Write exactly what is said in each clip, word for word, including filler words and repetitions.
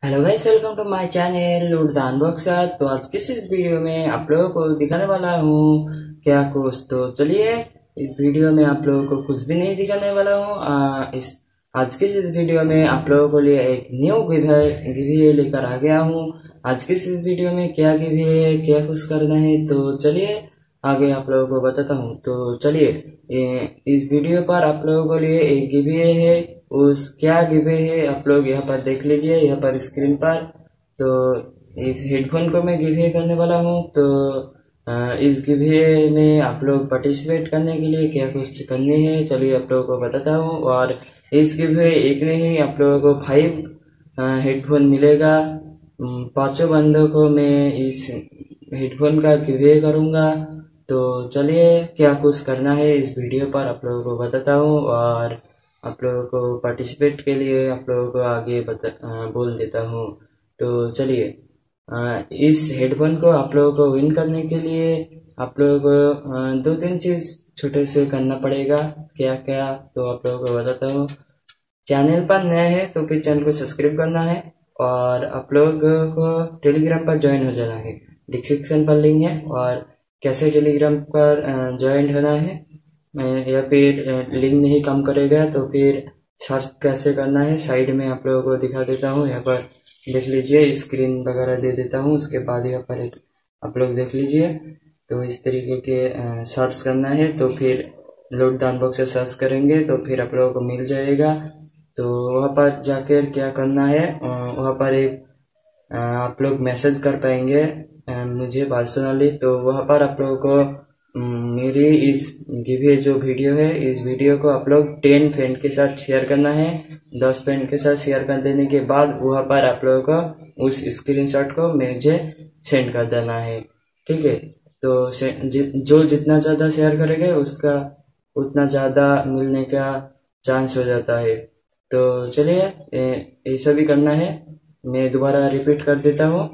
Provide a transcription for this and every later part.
Hello guys, welcome to my channel Udaan box. तो आज किस इस वीडियो में आप लोगों को दिखाने वाला हूँ क्या कुछ। तो चलिए, इस वीडियो में आप लोगों को कुछ भी नहीं दिखाने वाला हूँ। आ, इस आज किस इस वीडियो में आप लोगों को लिए एक न्यू गिवे लेकर आ गया हूँ। आज किस इस वीडियो में क्या गिवे है, क्या कुछ करना है, तो चलिए आगे आप लोगों को बताता हूँ। तो चलिए, इस वीडियो पर आप लोगों को लिए एक गिवे है। उस क्या गिवे है आप लोग यहाँ पर देख लीजिए, यहाँ पर स्क्रीन पर। तो इस हेडफोन को मैं गिवे करने वाला हूँ। तो अ, इस गिवे में आप लोग पार्टिसिपेट करने के लिए क्या कुछ करनी है, चलिए आप लोगों को बताता हूँ। और इस गिवे एक नहीं, आप लोगों को फाइव हेडफोन मिलेगा। अम, पांचों बंदों को मैं इस हेडफोन का गिवे करूँगा। तो चलिए, क्या कुछ करना है इस वीडियो पर आप लोगों को बताता हूँ। और आप लोगों को पार्टिसिपेट के लिए आप लोगों को आगे बता अ, बोल देता हूँ। तो चलिए, अ, इस हेडफोन को आप लोगों को विन करने के लिए आप लोगों को अ, दो तीन चीज छोटे से करना पड़ेगा। क्या क्या, तो आप लोगों को बताता हूँ। चैनल पर नए हैं तो फिर चैनल को सब्सक्राइब करना है। और आप लोग को टेलीग्राम पर ज्वाइन हो जाना है, डिस्क्रिप्शन पर लिंक है। और कैसे टेलीग्राम पर ज्वाइन होना है, मैं या फिर लिंक नहीं काम करेगा तो फिर सर्च कैसे करना है साइड में आप लोगों को दिखा देता हूँ। यहाँ पर देख लीजिए, स्क्रीन वगैरह दे देता हूँ। उसके बाद यहाँ पर एक आप लोग देख लीजिए। तो इस तरीके के सर्च करना है, तो फिर लोड डाउन बॉक्स से सर्च करेंगे तो फिर आप लोगों को मिल जाएगा। तो वहाँ पर जाकर क्या करना है, अ, वहाँ पर एक अ, आप लोग मैसेज कर पाएंगे अ, मुझे पर्सनली। तो वहाँ पर आप लोगों को अम, मेरी इस गिवे जो वीडियो है, इस वीडियो को आप लोग टेन फ्रेंड के साथ शेयर करना है। दस फ्रेंड के साथ शेयर कर देने के बाद वहाँ पर आप लोगों को उस स्क्रीनशॉट को मुझे सेंड कर देना है, ठीक है। तो से- जि, जो जितना ज़्यादा शेयर करेंगे उसका उतना ज़्यादा मिलने का चांस हो जाता है। तो चलिए, ए- ऐसा भी करना है। मैं दोबारा रिपीट कर देता हूँ।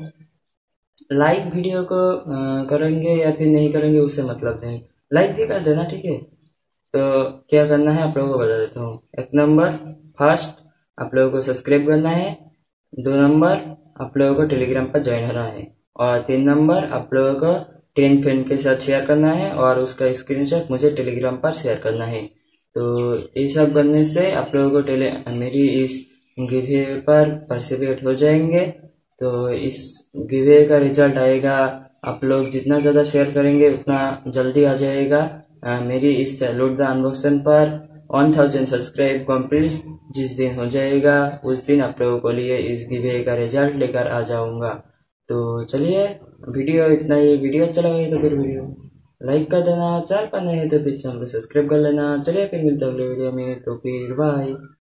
लाइक वीडियो को अ, करेंगे या फिर नहीं करेंगे उससे मतलब नहीं, लाइक भी कर देना, ठीक है। तो क्या करना है आप लोगों को बता देता हूँ। एक नंबर, फर्स्ट आप लोगों को सब्सक्राइब करना है। दो नंबर, आप लोगों को टेलीग्राम पर ज्वाइन होना है। और तीन नंबर, आप लोगों को टेन फ्रेंड के साथ शेयर करना है और उसका स्क्रीनशॉट मुझे टेलीग्राम पर शेयर करना है। तो ये सब करने से आप लोगों को टेली मेरी इस गिवे पर पार्टिसिपेट हो जाएंगे। तो इस गिवे का रिजल्ट आएगा, आप लोग जितना ज़्यादा शेयर करेंगे उतना जल्दी आ जाएगा। अ, मेरी इस लूट द अनबॉक्सन पर वन थाउजेंड सब्सक्राइब कंप्लीट जिस दिन हो जाएगा उस दिन आप लोगों को लिए इस गिवे का रिजल्ट लेकर आ जाऊंगा। तो चलिए, वीडियो इतना ही। वीडियो अच्छा लगा तो फिर वीडियो लाइक कर देना, चैनल पर नए है तो फिर चैनल को सब्सक्राइब कर लेना। चलिए, फिर मिलते हैं अगले वीडियो में, तो फिर बाय।